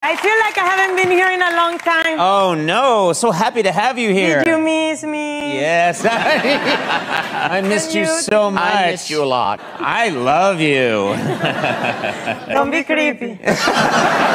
I feel like I haven't been here in a long time. Oh, no. So happy to have you here. Did you miss me? Yes. I missed you so much. I missed you a lot. I love you. Don't be creepy.